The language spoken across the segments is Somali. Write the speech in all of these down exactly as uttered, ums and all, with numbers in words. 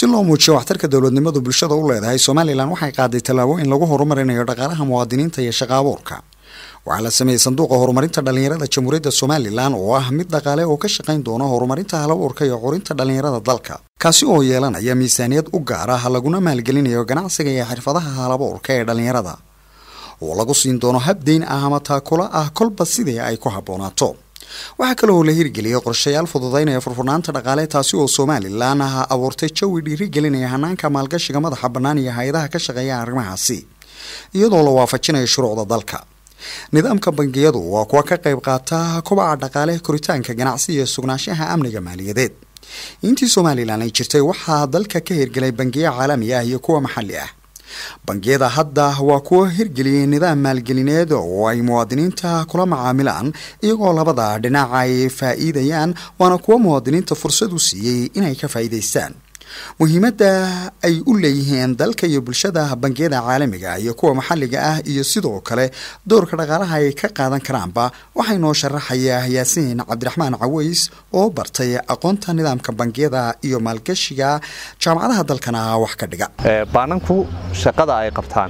si loo muujiyo waxtarka dawladnimadu bulshada u leedahay Somaliland waxay qaaday tallaabooyin lagu horumarinayo dhaqaalaha muwaadiniinta iyo shaqo abuurka. Waxaa la sameeyay sanduuqa horumarinta dhalinyarada Jamhuuriyadda Somaliland oo ah mid dhaqaale oo ka shaqayn doona horumarinta hal-abuurka iyo qorinta dhalinyarada dalka, kaasi oo yeelanaya miisaaniyad u gaar ah laguna maalgelinayo ganacsiga iyo xirfadaha hal-abuurka ee dhalinyarada oo lagu siin doono hab deyn ah ama taakula ah kolba sidii ay ku haboonaato. waxa kale oo la hirgeliyay qorshayaal fududeynaya furfurnaanta dhaqaale taasi oo Somaliland ah abuurtay jawi dhiirigelinaya hanaanka maalgashiga madaxa bannaan iyo hay'adaha ka shaqeeya arrimahaasi iyadoo la waafajinayo shuruucda dalka. nidaamka bangiyadu waa kuwa ka qayb qaata kobaca dhaqaale, koritaanka ganacsi iyo sugnaanshaha amniga maaliyadeed. intii Somaliland ay jirtay waxaa dalka ka hirgelay bangiyo caalami ah iyo kuwa maxalli ah. bangiyada hadda waa kuwa hirgeliyay nidaam maalgelineed oo ay muwaadiniinta kula macaamilaan iyagoo labada dhinac ay faa'iidayaan, waana kuwa muwaadiniinta fursad u siiyay inay ka faa'iidaystaan. muhiimadda ay u leeyihiin dalka iyo bulshada bangiyada caalamiga iyo kuwa maxalliga ah iyo sidoo kale doorka dhaqaalaha ay ka qaadan karaanba waxay noo sharaxayaa Yaasiin Cabdiraxmaan Caways oo bartay aqoonta nidaamka bangiyada iyo maalgashiga jaamacadaha dalkana wax ka dhiga. baananku shaqada ay qabtaan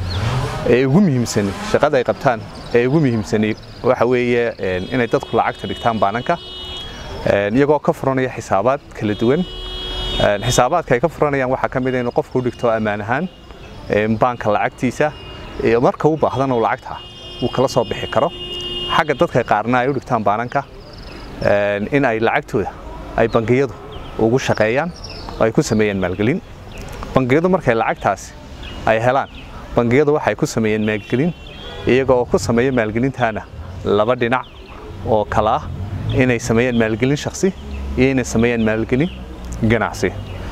ee ugu muhiimsan shaqada ay qabtaan ee ugu muhiimsan waxa weeye inay dadku lacagta dhigtaan baananka iyagoo ka furanaya xisaabaad kala duwan. xisaabaadka ay ka furanayaan waxa kamid ah in qofku dhigto amaan ahaan banka lacagtiisa iyo marka uu baahdan oo lacagta uu kala soo bixi karo. xagga dadka qaarna ay u dhigtaan baananka in ay lacagtooda ay bangiyadu ugu shaqeeyaan oo ay ku sameeyaan maalgelin. bangiyadu markay lacagtaas ay helaan, bangiyadu waxay ku sameeyaan maalgelin iyagoo ku sameeya maalgelintaana laba dhinac oo kala ah, inay sameeyaan maalgelin shakhsi iyo inay sameeyaan maalgelin ganacsi.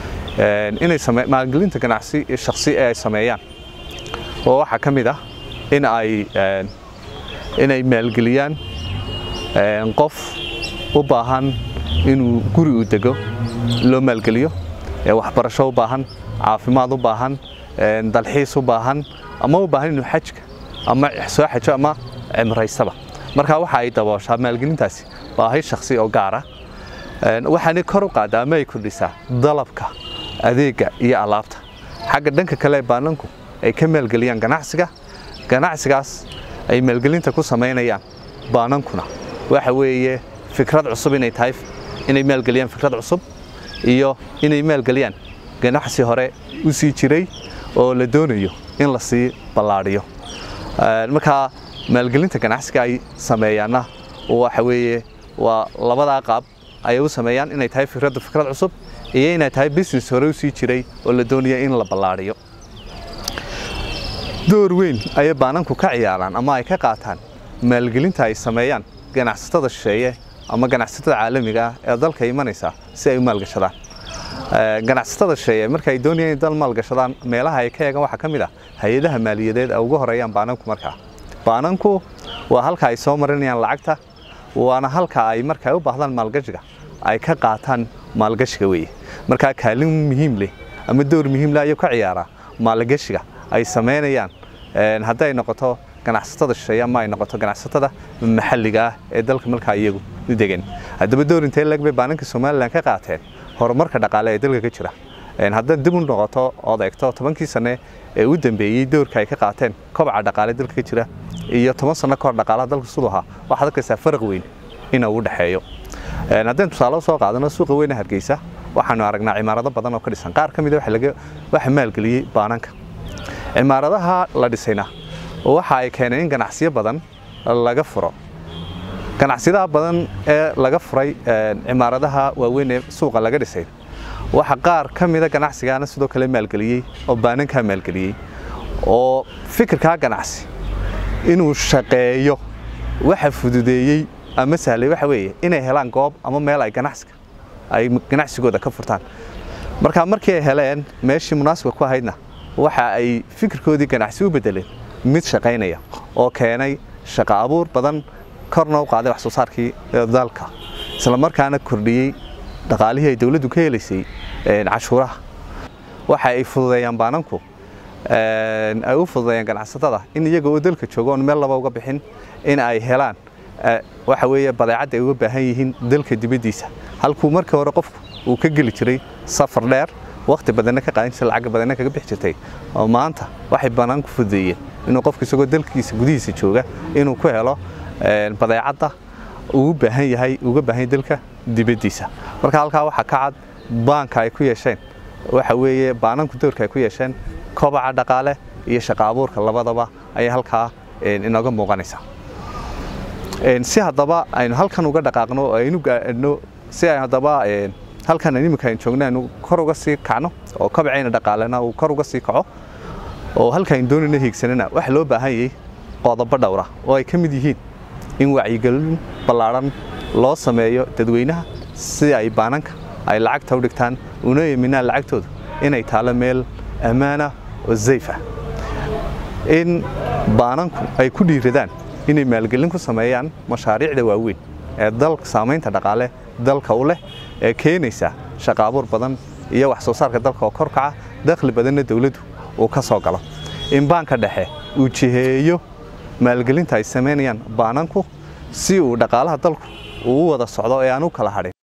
inay sameeyaan maalgelinta ganacsi ee shakhsi ee ay sameeyaan oo waxa kamid ah in ay inay maalgeliyaan qof u baahan inuu guri u dego loo maalgeliyo, ee waxbarasho u baahan, caafimaad u baahan, dalxiis u baahan, ama u baahan inuu xajka ama soo xajo ama cimraysaba. marka waxa ay dabooshaa maalgelintaasi baahi shakhsi oo gaar ah. waxaanay kor u qaadaa ama ay kordhisaa dalabka adeega iyo alaabta. xagga dhanka kale baananku ay ka maalgeliyaan ganacsiga ganacsigaas ay maalgelinta ku sameynayaan baanankuna waxa weeye fikrad cusub inay tahay inay maalgeliyaan fikrad cusub iyo inay maalgeliyaan ganacsi hore u sii jiray oo la doonayo in la sii ballaariyo. marka maalgelinta ganacsiga ay sameeyaana waxa weeye waa labada qaab ay u sameeyaan inay tahay fikrad fikrad cusub iyo inay tahay business hore u sii jiray oo la doonayo in la ballaariyo. door weyn ay baananku ka ciyaaraan ama ay ka qaataan maalgelinta ay sameeyaan ganacsatada shisheeye ama ganacsatada caalamiga ah ee dalka imanaysa si ay u maalgashadaan. ganacsatada shisheeye marka ay doonayaan in dal maalgashadaan meelaha ay ka eegan waxa kamid ah hay'adaha maaliyadeed ee ugu horeeyaan baananku. marka baananku waa halka ay soo marinayaan lacagta, waana halka ay marka ay u baahdaan maalgashiga ay ka qaataan maalgashiga weeye. marka kaalin muhiim leh ama door muhiim leh ayuu ka ciyaaraa maalgashiga ay sameynayaan hadday noqoto ganacsatada shisheeye ama ay noqoto ganacsatada maxalliga ah ee dalka marka iyagu u degan. haddaba door intee lag bay baananka Somaliland ka qaateen horumarka dhaqaale ee dalka ka jira. haddii dib u noqoto oo eegto tobankii sano ee u dambeeyay doorka ay ka qaateen kobaca dhaqaale dalka ka jira iyo toban sano ka hor dhaqaalaha dalka sidoo ahaa, waxa dadka farq weyn inuu u dhaxeeyo. haddii tusaale soo qaadano suuqa weyn ee Hargeysa, waxaanu aragnaa cimaarado badan oo ka dhisan. qaar kamid ah waxa laga waxa maalgeliyay baananka. cimaaradaha la dhisayna waxa ay keeneen in ganacsiyo badan laga furo. ganacsiyada badan ee laga furay cimaaradaha waaweyn ee suuqa laga dhisay waxa qaar kamid ah ganacsigaana sidoo kale maalgeliyay oo baananka maalgeliyay oo fikirka ganacsi inuu shaqeeyo waxa fududeeyay ama sahlay waxa weeye inay helaan goob ama meel ay ganacsiga ay ganacsigooda ka furtaan. marka markii ay heleen meeshii munaasabka ku ahaydna waxa ay fikirkoodii ganacsi u bedeleen mid shaqeynaya oo keenay shaqo abuur badan, korna u qaaday wax soo saarkii dalka, isla markaana kordhiyay dhaqaalihii ay dawladdu ka helaysay cashuuraha. waxa ay fududeeyaan baananku ay u fududeeyaan ganacsatada in iyaga oo dalka jooga oo meel laba uga bixin in ay helaan waxa weeye badeecad ay uga baahan yihiin dalka dibadiisa. halkuu markii hore qofku uu ka geli jiray safar dheer waqti badan ka qaadan jirtay lacag badan kaga bixi jirtay oo maanta waxay banaanku fudeeyeen inuu qofku isagoo dalkiisa gudihiisa jooga inuu ku helo badeecada uu baahan yahay uga baahan dalka dibadiisa marka halka waxa ka cad banka ay ku yeesheen waxa weeye baananku doorka ay ku yeesheen kobaca dhaqaale iyo shaqo abuurka labadaba ay halka inaga muuqanaysa si hadaba aynu halkan uga dhaqaaqno aynu gaadhno si ay hadaba halkan nimika aan joognayno kor uga sii kacno oo kabcayna dhaqaalena uu kor uga sii kaco oo halkan doonayna hiigsanana wax loo baahan yahay qodobo dhowr ah oo ay kamid yihiin in wacyigelin ballaaran loo sameeyo dadweynaha si ay baananka ay lacagta u dhigtaan una yeeminaan lacagtooda inay taalo meel amaana oo safe ah in baananku ay ku dhiiradaan inay maalgelin ku sameeyaan mashaariicda waaweyn ee dalka saameynta dhaqaale dalka u leh ee keenaysa shaqo abuur badan iyo wax soo saarka dalka oo kor kaca dakhli badanna dawladdu uu ka soo galo in banka dhexe uu jiheeyo maalgelinta ay sameeyaan baananku si uu dhaqaalaha dalku uu wada socdo ee aanu kala hadhin